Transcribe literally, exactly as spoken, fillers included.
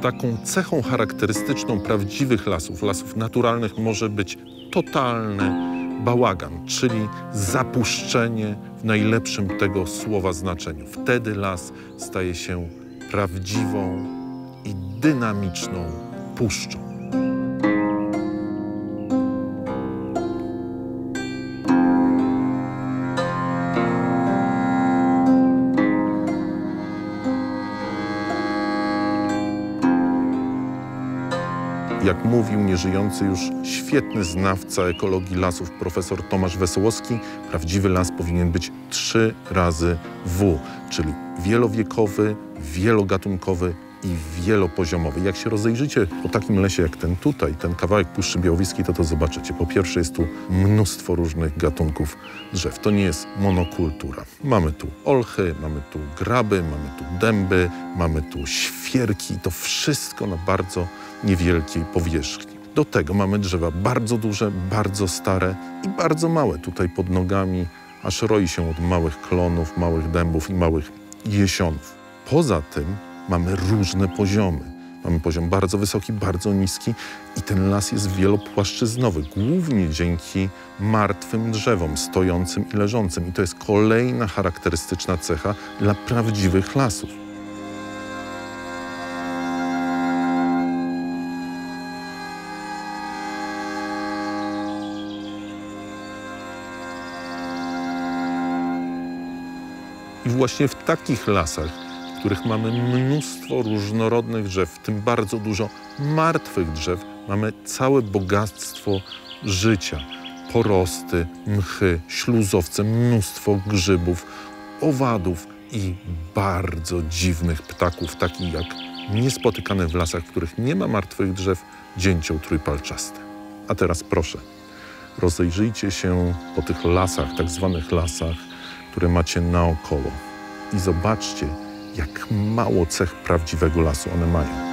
Taką cechą charakterystyczną prawdziwych lasów, lasów naturalnych, może być totalny bałagan, czyli zapuszczenie w najlepszym tego słowa znaczeniu. Wtedy las staje się prawdziwą i dynamiczną puszczą. Jak mówił nieżyjący już świetny znawca ekologii lasów profesor Tomasz Wesołowski, prawdziwy las powinien być trzy razy W, czyli wielowiekowy, wielogatunkowy i wielopoziomowy. Jak się rozejrzycie po takim lesie jak ten tutaj, ten kawałek Puszczy Białowieskiej, to to zobaczycie. Po pierwsze jest tu mnóstwo różnych gatunków drzew. To nie jest monokultura. Mamy tu olchy, mamy tu graby, mamy tu dęby, mamy tu świerki. To wszystko na bardzo niewielkiej powierzchni. Do tego mamy drzewa bardzo duże, bardzo stare i bardzo małe. Tutaj pod nogami aż roi się od małych klonów, małych dębów i małych jesionów. Poza tym mamy różne poziomy. Mamy poziom bardzo wysoki, bardzo niski i ten las jest wielopłaszczyznowy, głównie dzięki martwym drzewom, stojącym i leżącym. I to jest kolejna charakterystyczna cecha dla prawdziwych lasów. I właśnie w takich lasach, w których mamy mnóstwo różnorodnych drzew, w tym bardzo dużo martwych drzew, mamy całe bogactwo życia. Porosty, mchy, śluzowce, mnóstwo grzybów, owadów i bardzo dziwnych ptaków, takich jak niespotykane w lasach, w których nie ma martwych drzew, dzięcioł trójpalczasty. A teraz proszę, rozejrzyjcie się po tych lasach, tak zwanych lasach, które macie naokoło i zobaczcie, jak mało cech prawdziwego lasu one mają.